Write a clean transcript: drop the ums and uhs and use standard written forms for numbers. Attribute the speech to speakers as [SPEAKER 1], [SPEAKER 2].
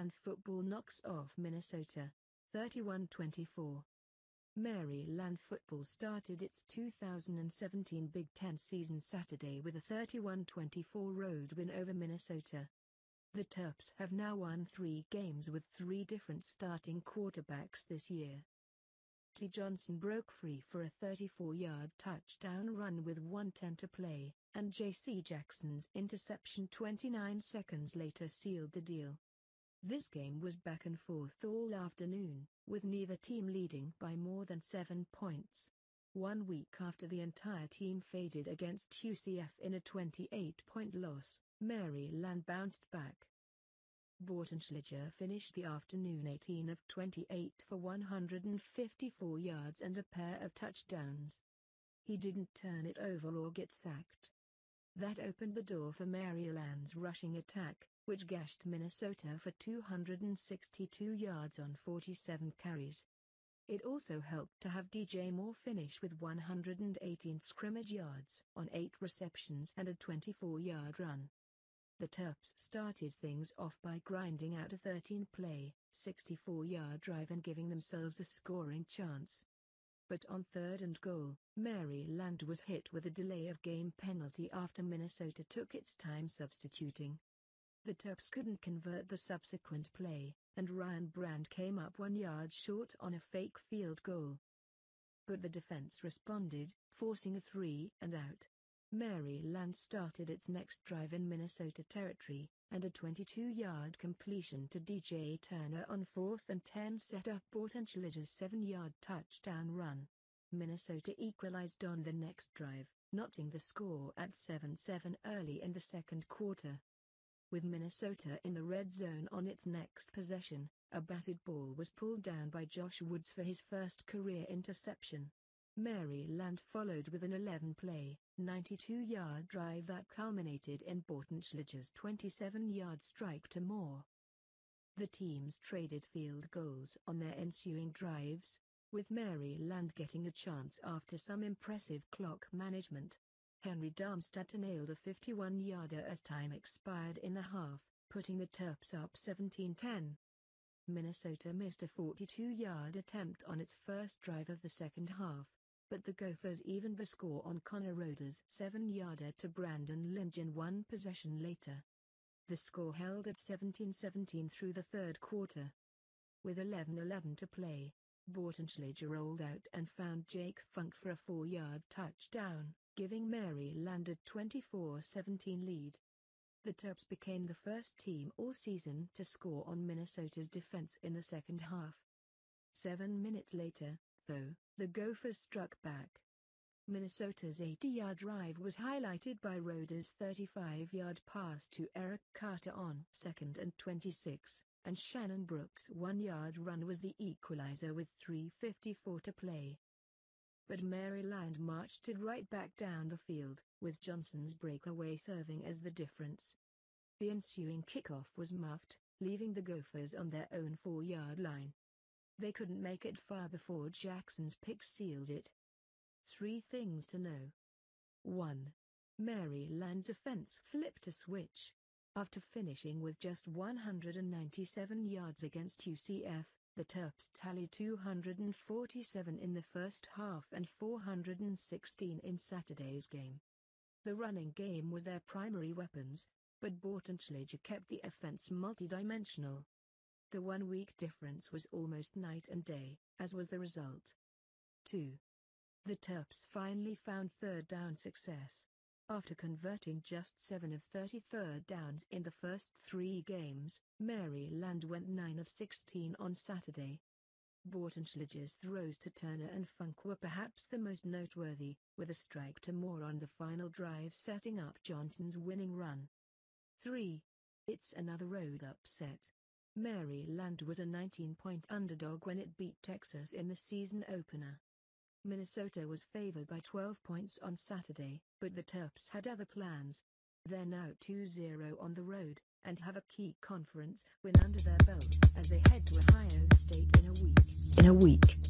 [SPEAKER 1] Maryland football knocks off Minnesota, 31-24. Maryland football started its 2017 Big Ten season Saturday with a 31-24 road win over Minnesota. The Terps have now won 3 games with 3 different starting quarterbacks this year. T. Johnson broke free for a 34-yard touchdown run with 1:10 to play, and J.C. Jackson's interception 29 seconds later sealed the deal. This game was back and forth all afternoon, with neither team leading by more than 7 points. 1 week after the entire team faded against UCF in a 28-point loss, Maryland bounced back. Bortenschliger finished the afternoon 18 of 28 for 154 yards and a pair of touchdowns. He didn't turn it over or get sacked. That opened the door for Maryland's rushing attack, which gashed Minnesota for 262 yards on 47 carries. It also helped to have DJ Moore finish with 118 scrimmage yards on 8 receptions and a 24-yard run. The Terps started things off by grinding out a 13-play, 64-yard drive and giving themselves a scoring chance. But on 3rd and goal, Maryland was hit with a delay of game penalty after Minnesota took its time substituting. The Terps couldn't convert the subsequent play, and Ryan Brand came up 1 yard short on a fake field goal. But the defense responded, forcing a 3-and-out. Maryland started its next drive in Minnesota territory, and a 22-yard completion to DJ Turner on 4th and 10 set up Bortenschliger's 7-yard touchdown run. Minnesota equalized on the next drive, knotting the score at 7-7 early in the second quarter. With Minnesota in the red zone on its next possession, a batted ball was pulled down by Josh Woods for his first career interception. Maryland followed with an 11-play, 92-yard drive that culminated in Bortenschliger's 27-yard strike to Moore. The teams traded field goals on their ensuing drives, with Maryland getting a chance after some impressive clock management. Henry Darmstadt nailed a 51-yarder as time expired in the half, putting the Terps up 17-10. Minnesota missed a 42-yard attempt on its first drive of the second half, but the Gophers evened the score on Connor Roeder's 7-yarder to Brandon Lyngen 1 possession later. The score held at 17-17 through the third quarter. With 11:11 to play, Bortenschliger rolled out and found Jake Funk for a 4-yard touchdown, giving Maryland a 24-17 lead. The Terps became the first team all season to score on Minnesota's defense in the second half. 7 minutes later, though, the Gophers struck back. Minnesota's 80-yard drive was highlighted by Roeder's 35-yard pass to Eric Carter on 2nd and 26, and Shannon Brooks' 1-yard run was the equalizer with 3:54 to play. But Maryland marched it right back down the field, with Johnson's breakaway serving as the difference. The ensuing kickoff was muffed, leaving the Gophers on their own 4-yard line. They couldn't make it far before Jackson's pick sealed it. 3 things to know. 1. Maryland's offense flipped a switch. After finishing with just 197 yards against UCF, the Terps tallied 247 in the first half and 416 in Saturday's game. The running game was their primary weapons, but Bortenschliger kept the offense multidimensional. The 1-week difference was almost night and day, as was the result. 2. The Terps finally found third down success. After converting just 7 of 30 third downs in the first 3 games, Maryland went 9 of 16 on Saturday. Bortenschliger's throws to Turner and Funk were perhaps the most noteworthy, with a strike to Moore on the final drive setting up Johnson's winning run. 3. It's another road upset. Maryland was a 19-point underdog when it beat Texas in the season opener. Minnesota was favored by 12 points on Saturday, but the Terps had other plans. They're now 2-0 on the road, and have a key conference win under their belts as they head to Ohio State in a week.